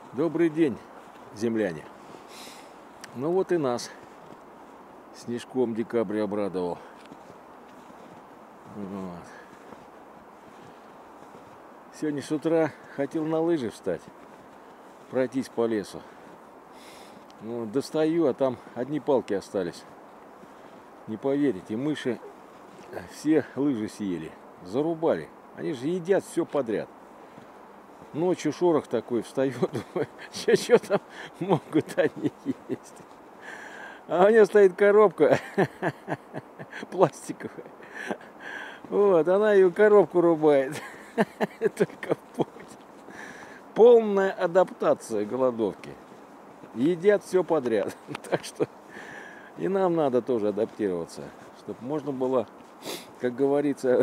Добрый день, земляне. Ну вот и нас снежком декабрь обрадовал. Вот. Сегодня с утра хотел на лыжи встать, пройтись по лесу. Ну, достаю, а там одни палки остались. Не поверите, мыши все лыжи съели, зарубали. Они же едят все подряд. Ночью шорох такой, встаю, думаю, что там могут они есть. А у меня стоит коробка пластиковая. Вот, она ее коробку рубает. Только путь. Полная адаптация голодовки. Едят все подряд. Так что и нам надо тоже адаптироваться, чтобы можно было, как говорится,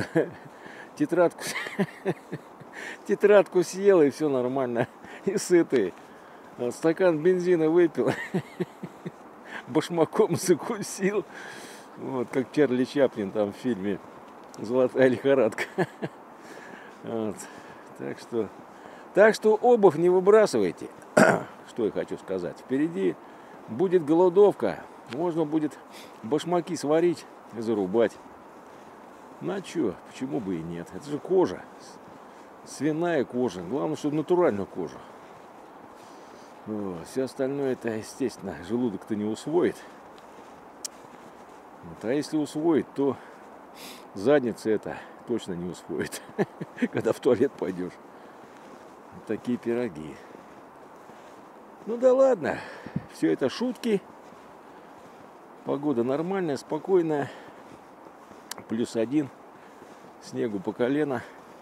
тетрадку съел, и все нормально, и сытый. Стакан бензина выпил, башмаком закусил. Вот, как Чарли Чаплин там в фильме «Золотая лихорадка». Вот. Так что обувь не выбрасывайте. Что я хочу сказать. Впереди будет голодовка. Можно будет башмаки сварить и зарубать. Ну а чё, почему бы и нет? Это же кожа. Свиная кожа. Главное, чтобы натуральную кожу. Вот. Все остальное это, естественно, желудок-то не усвоит. Вот. А если усвоит, то задница это точно не усвоит, когда в туалет пойдешь. Вот такие пироги. Ну да ладно, все это шутки. Погода нормальная, спокойная. +1. Снегу по колено.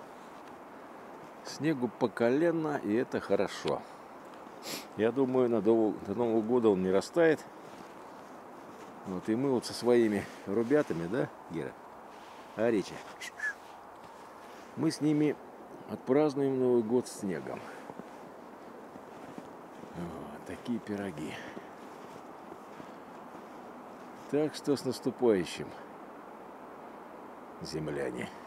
Снегу по колено, и это хорошо. Я думаю, до Нового года он не растает. Вот, и мы вот со своими ребятами, да, Гера? А Речи? Мы с ними отпразднуем Новый год с снегом. Вот, такие пироги. Так что с наступающим, земляне.